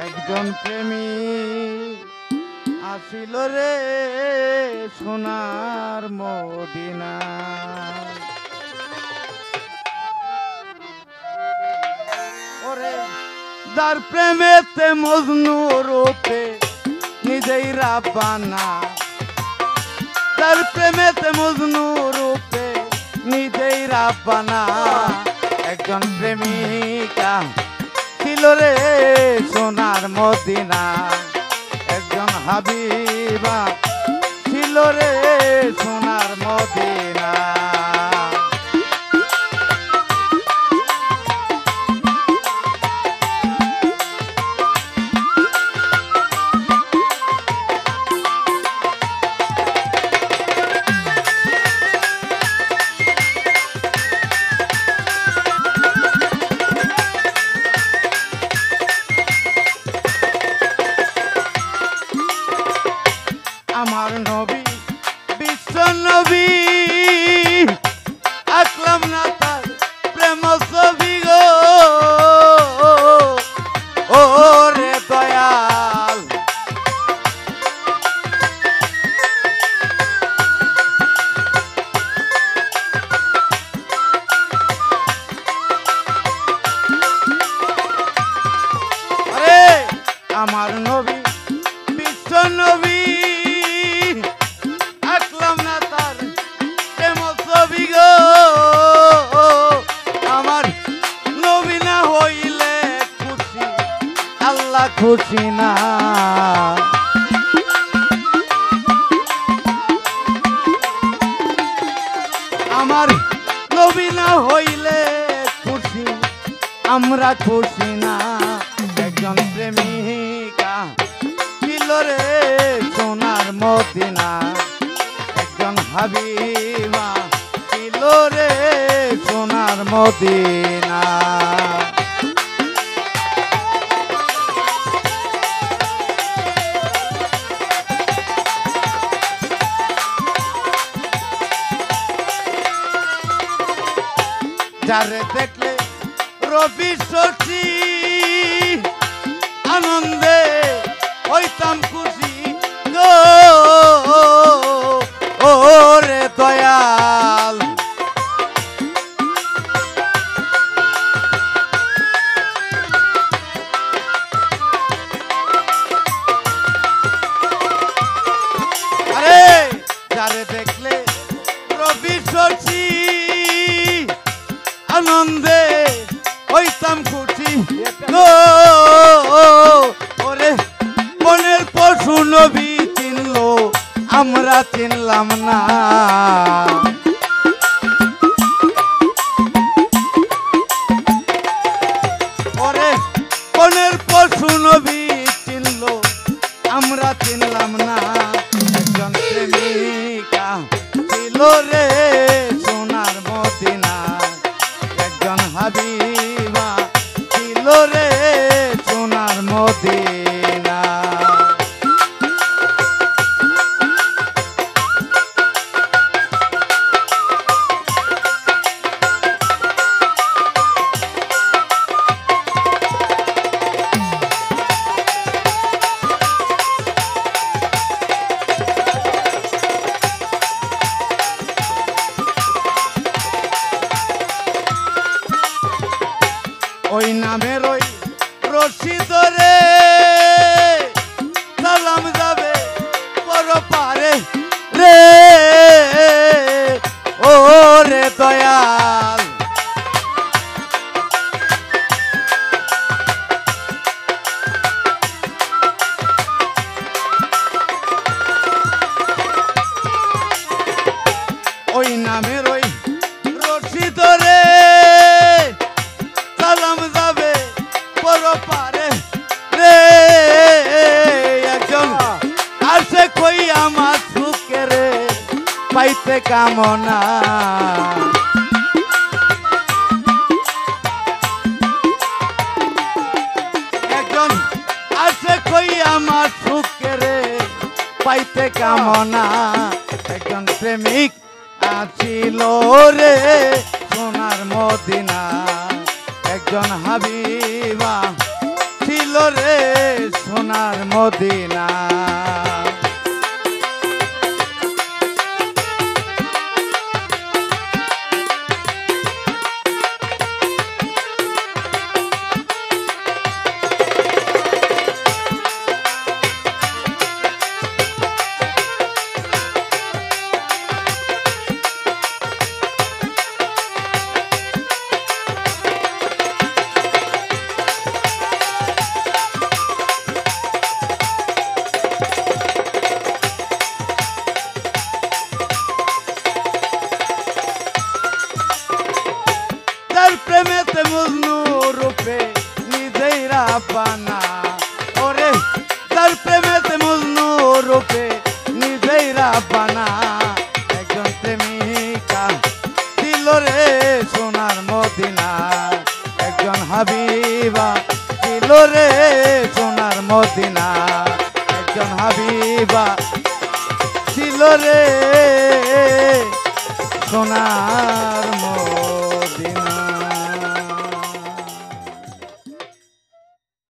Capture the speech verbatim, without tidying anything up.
একজন প্রেমী আসিল রে সোনার মদিনা। ওরে যার প্রেমেতে মজনু রূপে নিজেই রাব্বানা, যার প্রেমেতে মজনু রূপে নিজেই রাব্বানা। একজন প্রেমিকা ছিল রে সোনার মদিনা, একজন হাবিবা ছিল রে সোনার মদিনা। আমার নবী বিশ্ব নবী আঁকলাম না তার প্রেম ছবি গো, ও রে দয়াল। আরে আমার নবী বিশ্ব নবী খুশি না। আমার নবী না হইলে খুশি আমরা খুশি না। একজন প্রেমিকা ছিল রে সোনার মদিনা, একজন হাবিবা ছিল রে সোনার মদিনা। যারে দেখলে রবি শশী আনন্দে হইতাম খুশি গো, ও রে দয়াল। আরে যারে দেখলে রবি শশী আনন্দে হইতাম খুশি গো, ওরে মনের পশু নবী চিনলো আমরা চিনলাম না। ওরে মনের পশু নবী চিনলো আমরা চিনলাম না। একজন প্রেমিকা ছিল রে সোনার মদিনা, একজন হাবিবা ছিল রে সোনার মদিনা। ওই নামের ওই রশি ধরে সালাম যাবে বড় পারে রে, ও রে দয়াল। ওই নামের ওই রশি ধরে সালাম যাবে বড় পারে রে, একজন আসে কই আমার সুখে রে পাইতে কামনা। একজন আসে কই আমার সুখে রে পাইতে কামনা। একজন প্রেমিক আছিল রে সোনার মদিনা, একজন হাবিবা দিল রে সোনার মদিনা। প্রেমেতে মজনু রূপে নিজেই রাব্বানা, ওরে তার প্রেমেতে মজনু রূপে নিজেই রাব্বানা। একজন প্রেমিকা দিল রে সোনার মদিনা, একজন হাবিবা দিল রে সোনার মদিনা, একজন হাবিবা দিল রে সোনার